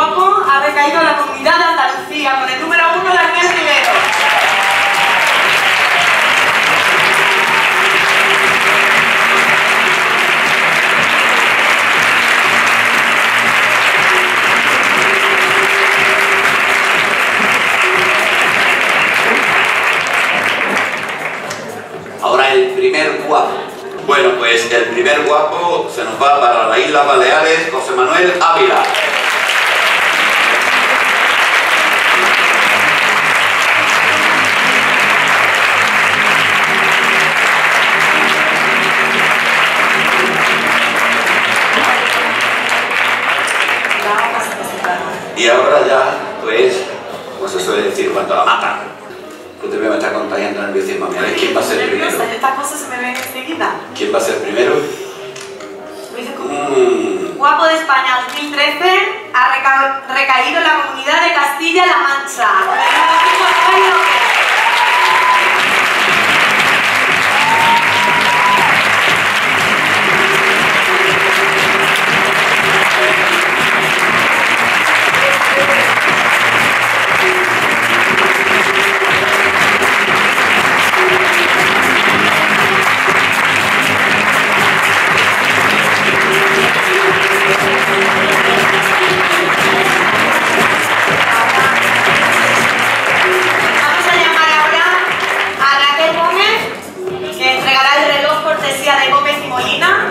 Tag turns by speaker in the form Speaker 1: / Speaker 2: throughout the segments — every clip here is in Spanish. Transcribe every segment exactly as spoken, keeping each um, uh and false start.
Speaker 1: guapo ha recaído en la comunidad de Andalucía con el número uno, Daniel Rivero.
Speaker 2: Ahora el primer guapo. Bueno, pues el primer guapo se nos va para las Islas Baleares, José Manuel Ávila. Y ahora ya, pues, como se suele decir, cuando la matan. Usted me está contagiando nerviosismo. Mira, ¿quién va a ser primero?
Speaker 1: Estas cosas se me ven enseguida.
Speaker 2: ¿Quién va a ser primero?
Speaker 1: Mm. Guapo de España dos mil trece ha reca recaído en la comunidad de Castilla-La Mancha. De Gómez y Molina.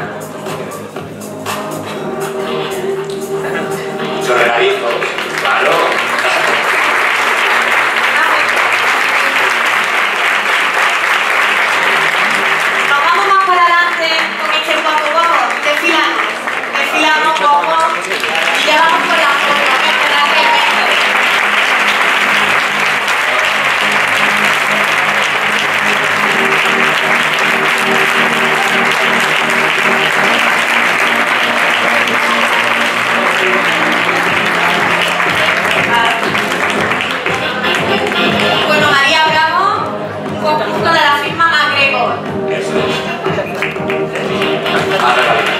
Speaker 2: Muchos regalitos, claro.
Speaker 1: Nos vamos más para adelante con este guapo guapo. Desfilamos, desfilamos poco y ya vamos con la foto. Bueno, María Bravo, un conjunto de la firma MacGregor.
Speaker 2: Eso es.